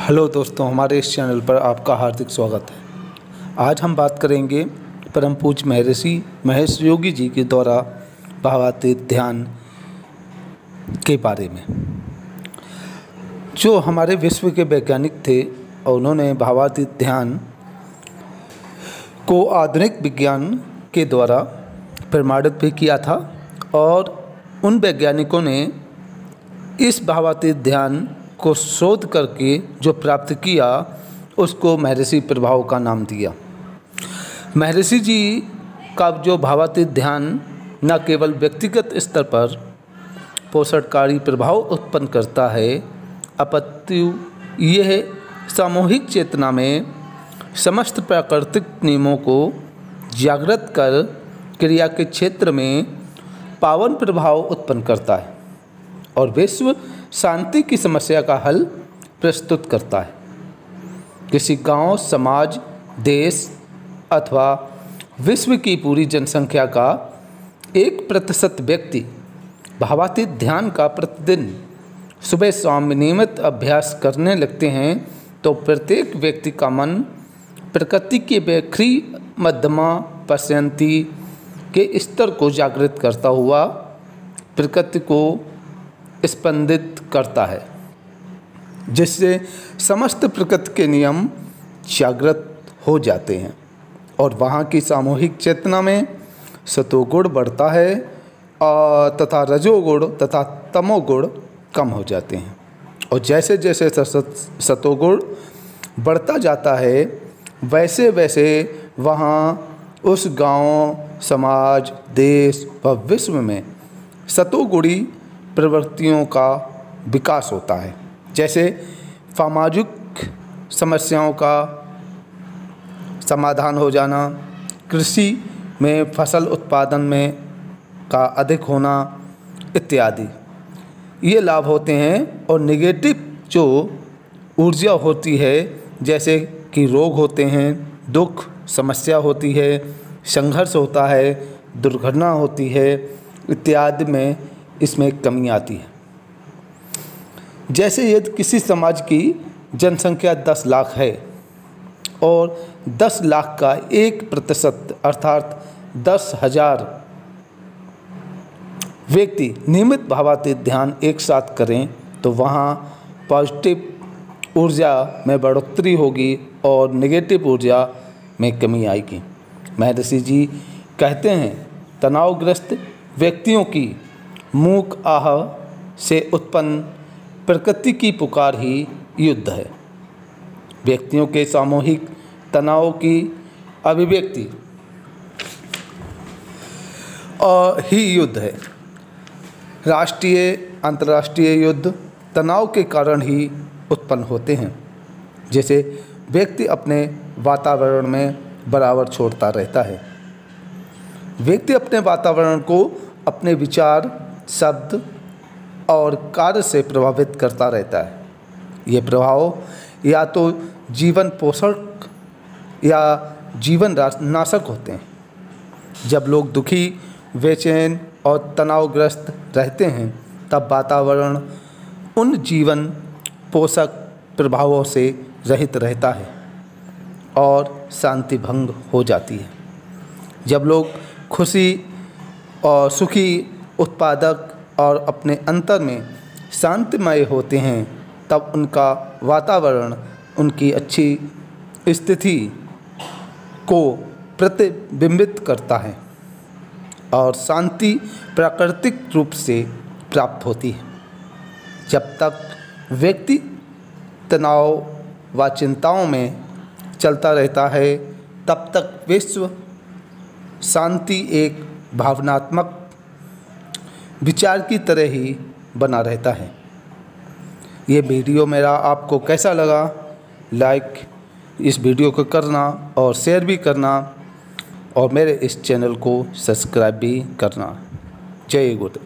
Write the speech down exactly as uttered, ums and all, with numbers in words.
Hello दोस्तों, हमारे इस चैनल पर आपका हार्दिक स्वागत है। आज हम बात करेंगे परम पूज्य महर्षि महेश योगी जी के द्वारा भावातीत ध्यान के बारे में। जो हमारे विश्व के वैज्ञानिक थे और उन्होंने भावातीत ध्यान को आधुनिक विज्ञान के द्वारा प्रमाणित भी किया था और उन वैज्ञानिकों ने इस भावातीत ध्यान को शोध करके जो प्राप्त किया उसको महर्षि प्रभाव का नाम दिया। महर्षि जी का जो भावातीत ध्यान न केवल व्यक्तिगत स्तर पर पोषणकारी प्रभाव उत्पन्न करता है, अपितु यह सामूहिक चेतना में समस्त प्राकृतिक नियमों को जागृत कर क्रिया के क्षेत्र में पावन प्रभाव उत्पन्न करता है और विश्व शांति की समस्या का हल प्रस्तुत करता है। किसी गांव, समाज, देश अथवा विश्व की पूरी जनसंख्या का एक प्रतिशत व्यक्ति भावातीत ध्यान का प्रतिदिन सुबह शाम नियमित अभ्यास करने लगते हैं तो प्रत्येक व्यक्ति का मन प्रकृति के बेखरी मध्यमा पश्यंती के स्तर को जागृत करता हुआ प्रकृति को स्पंदित करता है, जिससे समस्त प्रकृति के नियम जागृत हो जाते हैं और वहाँ की सामूहिक चेतना में सतोगुण बढ़ता है और तथा रजोगुण तथा तमोगुण कम हो जाते हैं। और जैसे जैसे सतोगुण बढ़ता जाता है वैसे वैसे वहाँ उस गांव, समाज, देश व विश्व में सतोगुणी प्रवृत्तियों का विकास होता है। जैसे सामाजिक समस्याओं का समाधान हो जाना, कृषि में फसल उत्पादन में का अधिक होना इत्यादि ये लाभ होते हैं। और नेगेटिव जो ऊर्जा होती है, जैसे कि रोग होते हैं, दुख समस्या होती है, संघर्ष होता है, दुर्घटना होती है इत्यादि में इसमें कमी आती है। जैसे यदि किसी समाज की जनसंख्या दस लाख है और दस लाख का एक प्रतिशत अर्थात दस हजार व्यक्ति नियमित भावातीत ध्यान एक साथ करें तो वहाँ पॉजिटिव ऊर्जा में बढ़ोतरी होगी और नेगेटिव ऊर्जा में कमी आएगी। महर्षि जी कहते हैं, तनावग्रस्त व्यक्तियों की मूक आह से उत्पन्न प्रकृति की पुकार ही युद्ध है। व्यक्तियों के सामूहिक तनाव की अभिव्यक्ति और ही युद्ध है। राष्ट्रीय अंतर्राष्ट्रीय युद्ध तनाव के कारण ही उत्पन्न होते हैं। जैसे व्यक्ति अपने वातावरण में बराबर छोड़ता रहता है। व्यक्ति अपने वातावरण को अपने विचार, शब्द और कार्य से प्रभावित करता रहता है। ये प्रभाव या तो जीवन पोषक या जीवन नाशक होते हैं। जब लोग दुखी, बेचैन और तनावग्रस्त रहते हैं तब वातावरण उन जीवन पोषक प्रभावों से रहित रहता है और शांति भंग हो जाती है। जब लोग खुशी और सुखी, उत्पादक और अपने अंतर में शांतिमय होते हैं तब उनका वातावरण उनकी अच्छी स्थिति को प्रतिबिंबित करता है और शांति प्राकृतिक रूप से प्राप्त होती है। जब तक व्यक्ति तनाव व चिंताओं में चलता रहता है तब तक विश्व शांति एक भावनात्मक विचार की तरह ही बना रहता है। ये वीडियो मेरा आपको कैसा लगा, लाइक इस वीडियो को करना और शेयर भी करना और मेरे इस चैनल को सब्सक्राइब भी करना। जय गुरुदेव।